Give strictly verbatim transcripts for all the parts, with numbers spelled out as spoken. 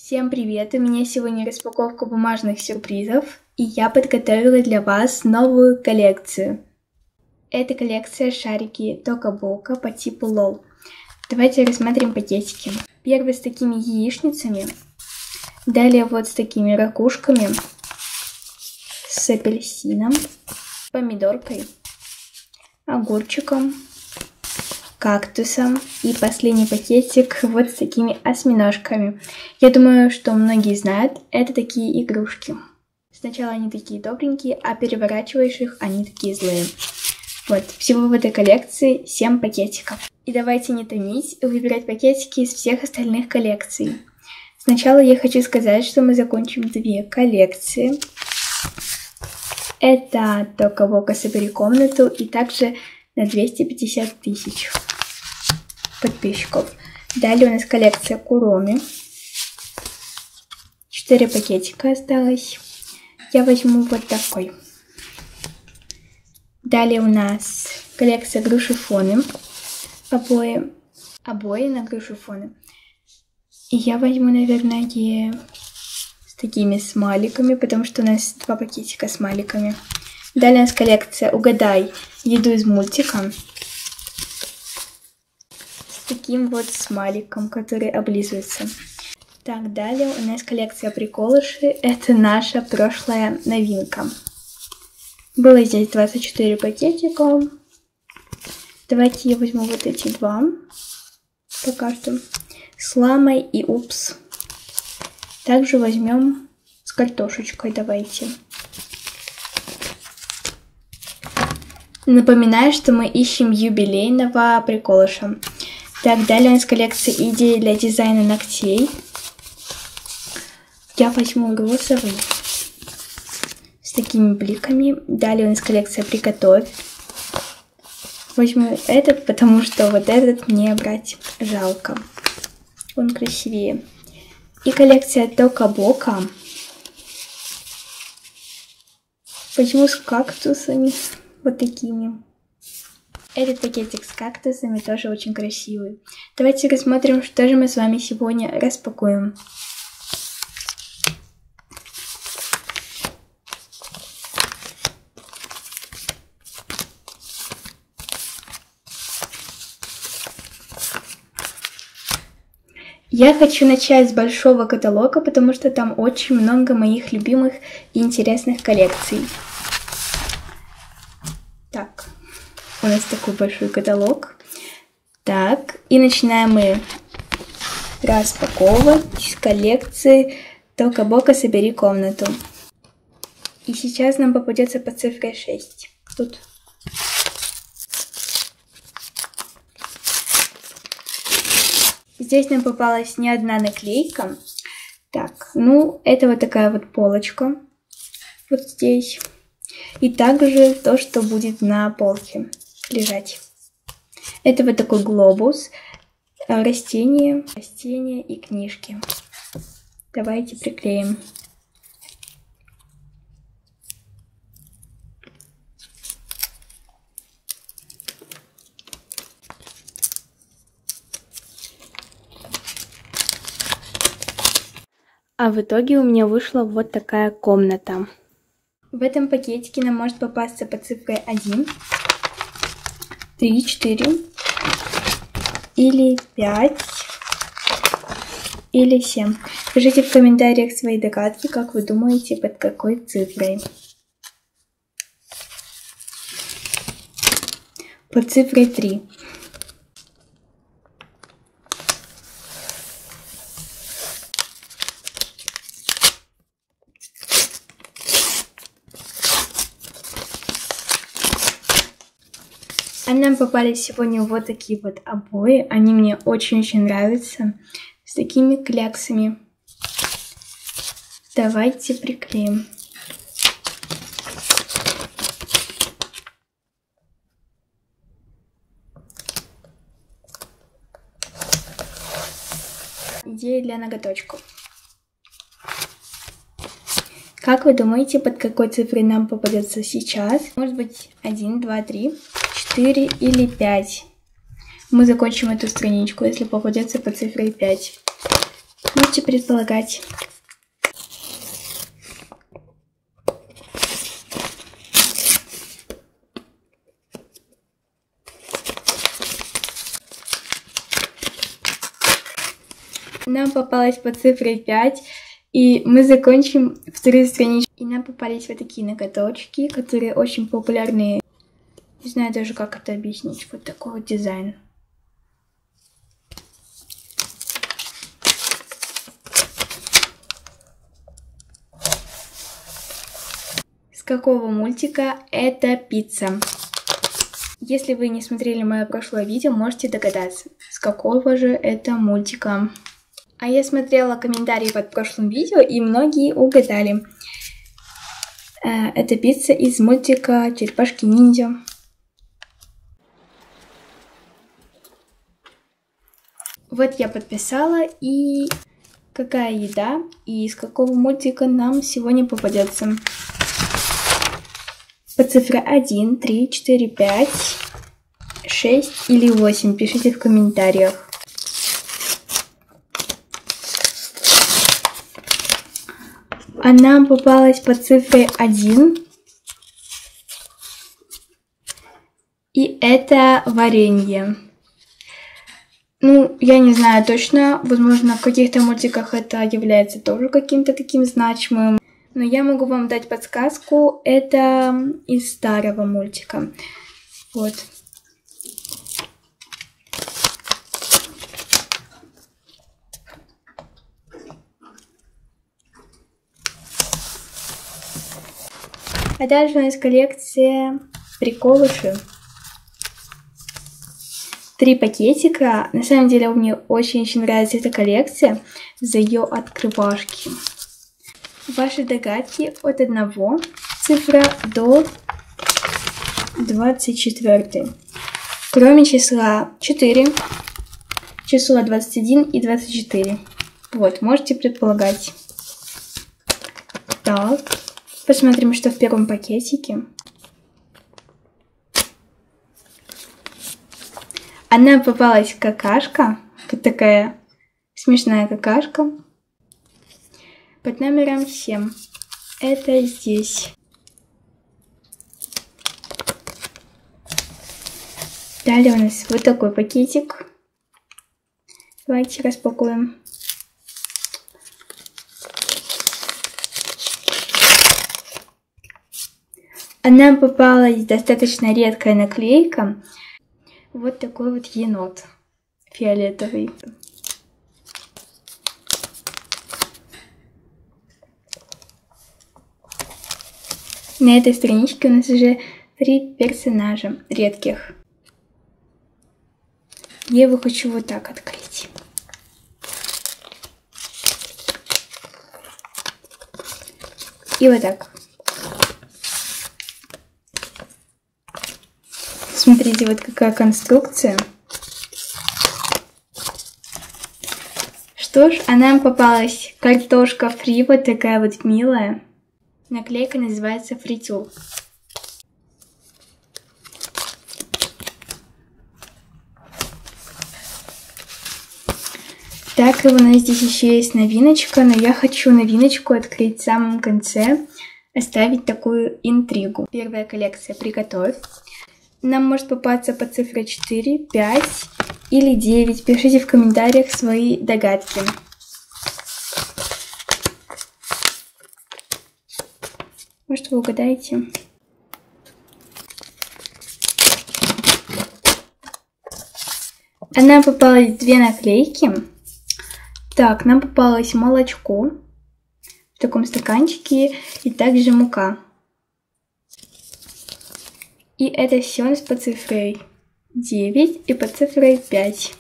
Всем привет! У меня сегодня распаковка бумажных сюрпризов, и я подготовила для вас новую коллекцию. Это коллекция шарики Тока Бока по типу лол. Давайте рассмотрим пакетики. Первый с такими яичницами, далее вот с такими ракушками, с апельсином, помидоркой, огурчиком, кактусом и последний пакетик вот с такими осьминожками. Я думаю, что многие знают, это такие игрушки. Сначала они такие добренькие, а переворачиваешь их, они такие злые. Вот, всего в этой коллекции семь пакетиков. И давайте не томить, выбирать пакетики из всех остальных коллекций. Сначала я хочу сказать, что мы закончим две коллекции. Это Тока Бока «Собери комнату» и также на двести пятьдесят тысяч подписчиков. Далее у нас коллекция Куроми. четыре пакетика осталось. Я возьму вот такой. Далее у нас коллекция Грушифоны. Обои, обои на Грушифоны. И я возьму, наверное, с такими смайликами, потому что у нас два пакетика с смайликами. Далее у нас коллекция «Угадай еду из мультика» с таким вот смайликом, который облизывается. Так, далее у нас коллекция «Приколыши». Это наша прошлая новинка. Было здесь двадцать четыре пакетика. Давайте я возьму вот эти два. Пока что. С ламой и упс. Также возьмем с картошечкой. Давайте. Напоминаю, что мы ищем юбилейного приколыша. Так, далее у нас коллекция идеи для дизайна ногтей. Я возьму розовый с такими бликами. Далее у нас коллекция «Приготовь». Возьму этот, потому что вот этот мне брать жалко. Он красивее. И коллекция Тока Бока. Возьму с кактусами. Вот такими. Этот пакетик с кактусами тоже очень красивый. Давайте рассмотрим, что же мы с вами сегодня распакуем. Я хочу начать с большого каталога, потому что там очень много моих любимых и интересных коллекций. Так, у нас такой большой каталог. Так, и начинаем мы распаковывать с коллекции Тока Бока «Собери комнату». И сейчас нам попадется по цифре шесть. Тут. Здесь нам попалась не одна наклейка. Так, ну, это вот такая вот полочка. Вот здесь. И также то, что будет на полке лежать. Это вот такой глобус, растения, растения и книжки. Давайте приклеим. А в итоге у меня вышла вот такая комната. В этом пакетике нам может попасться по цифре один, три, четыре, или пять, или семь. Пишите в комментариях свои догадки, как вы думаете, под какой цифрой. Под цифрой три. А нам попались сегодня вот такие вот обои. Они мне очень-очень нравятся. С такими кляксами. Давайте приклеим. Идея для ноготочков. Как вы думаете, под какой цифрой нам попадется сейчас? Может быть, один, два, три, четыре или пять. Мы закончим эту страничку, если попадется по цифре пять. Можете предполагать. Нам попалось по цифре пять, и мы закончим вторую страничку. И нам попались вот такие ноготочки, которые очень популярные. Не знаю даже, как это объяснить. Вот такой вот дизайн. С какого мультика это пицца? Если вы не смотрели мое прошлое видео, можете догадаться, с какого же это мультика. А я смотрела комментарии под прошлым видео, и многие угадали. Это пицца из мультика «Черепашки-ниндзя». Вот я подписала, и какая еда и из какого мультика нам сегодня попадется. По цифре один, три, четыре, пять, шесть или восемь пишите в комментариях. А нам попалась по цифре один. И это варенье. Ну, я не знаю точно. Возможно, в каких-то мультиках это является тоже каким-то таким значимым. Но я могу вам дать подсказку. Это из старого мультика. Вот. А дальше у нас коллекция приколыши. Три пакетика. На самом деле мне очень-очень нравится эта коллекция за ее открывашки. Ваши догадки от одного цифра до двадцать четыре. Кроме числа четыре, число двадцать один и двадцать четыре. Вот, можете предполагать. Так. Посмотрим, что в первом пакетике. Она попалась какашка. Вот такая смешная какашка. Под номером семь. Это здесь. Далее у нас вот такой пакетик. Давайте распакуем. Нам попалась достаточно редкая наклейка. Вот такой вот енот фиолетовый. На этой страничке у нас уже три персонажа редких. Я его хочу вот так открыть. И вот так. Смотрите, вот какая конструкция. Что ж, а нам попалась картошка фри, вот такая вот милая. Наклейка называется фритюр. Так, и у нас здесь еще есть новиночка, но я хочу новиночку открыть в самом конце, оставить такую интригу. Первая коллекция «Приготовь». Нам может попасться по цифре четыре, пять или девять. Пишите в комментариях свои догадки. Может, вы угадаете? А нам попалось две наклейки. Так, нам попалось молочко в таком стаканчике и также мука. И это все у нас по цифре девять и по цифре пять.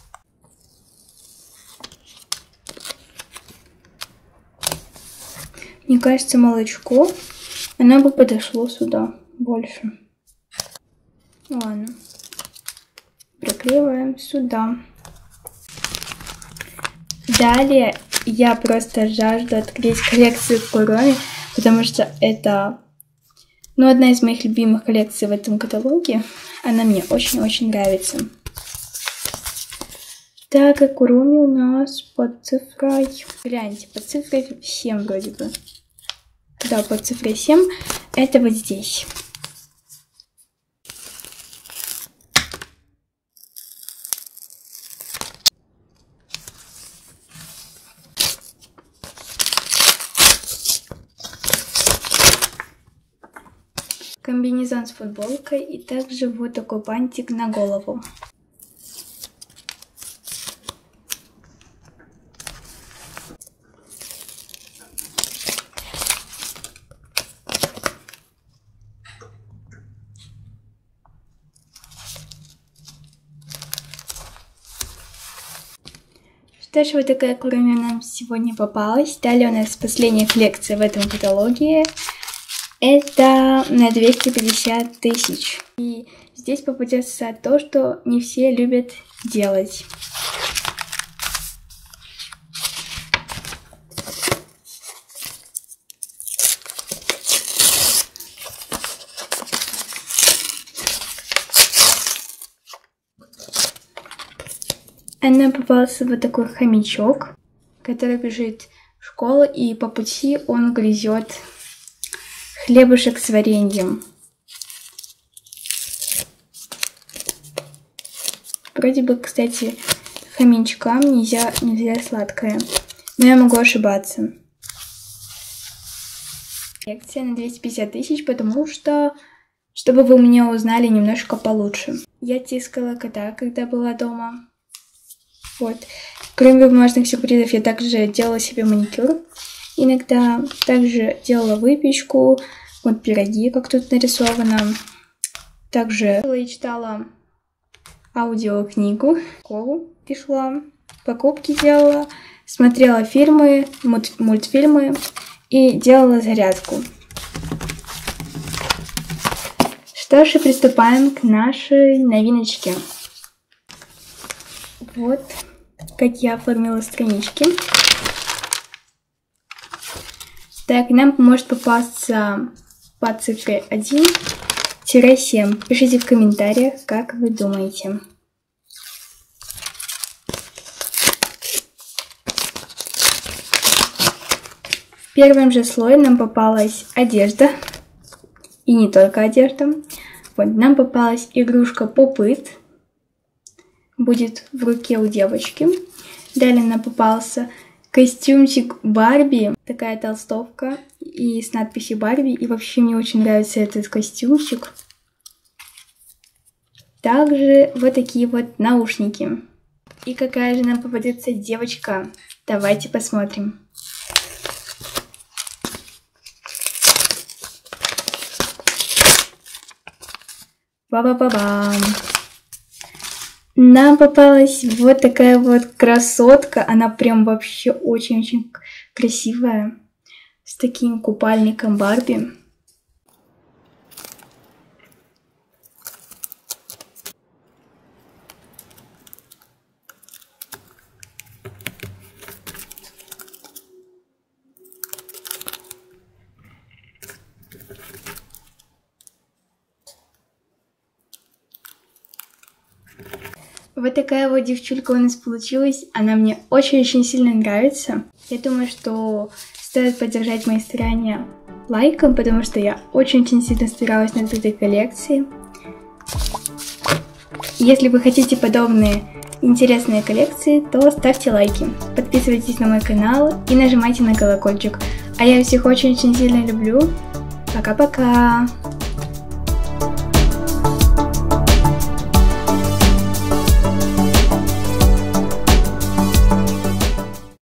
Мне кажется, молочко, оно бы подошло сюда больше. Ладно. Приклеиваем сюда. Далее я просто жажду открыть коллекцию Куроми, потому что это... Ну, одна из моих любимых коллекций в этом каталоге. Она мне очень-очень нравится. Так, как Куруми у нас под цифрой... Гляньте, под цифрой семь вроде бы. Да, под цифрой семь. Это вот здесь. Комбинезон с футболкой и также вот такой бантик на голову. Что ж, вот такая Куруми нам сегодня попалась. Далее у нас последняя коллекция в этом каталоге. Это на двести пятьдесят тысяч. И здесь попадется то, что не все любят делать. Она попался вот такой хомячок, который бежит в школу, и по пути он грызет хлебушек с вареньем. Вроде бы, кстати, хомячкам нельзя, нельзя сладкое, но я могу ошибаться. Коллекция на двести пятьдесят тысяч, потому что, чтобы вы меня узнали немножко получше. Я тискала кота, когда была дома. Вот. Кроме бумажных сюрпризов, я также делала себе маникюр. Иногда также делала выпечку, вот пироги, как тут нарисовано. Также я читала аудиокнигу, в школу пришла, покупки делала, смотрела фильмы, мультфильмы и делала зарядку. Что ж, и приступаем к нашей новиночке. Вот как я оформила странички. Так, нам может попасться под цифрой один-семь. Пишите в комментариях, как вы думаете. В первом же слое нам попалась одежда. И не только одежда. Вот, нам попалась игрушка Pop-It. Будет в руке у девочки. Далее нам попался костюмчик Барби. Такая толстовка и с надписью Барби. И вообще мне очень нравится этот костюмчик. Также вот такие вот наушники. И какая же нам попадется девочка? Давайте посмотрим. Ба-ба-ба-бам! Нам попалась вот такая вот красотка. Она прям вообще очень-очень красивая. С таким купальником Барби. Вот такая вот девчулька у нас получилась. Она мне очень-очень сильно нравится. Я думаю, что стоит поддержать мои старания лайком, потому что я очень-очень сильно старалась над этой коллекцией. Если вы хотите подобные интересные коллекции, то ставьте лайки, подписывайтесь на мой канал и нажимайте на колокольчик. А я всех очень-очень сильно люблю. Пока-пока!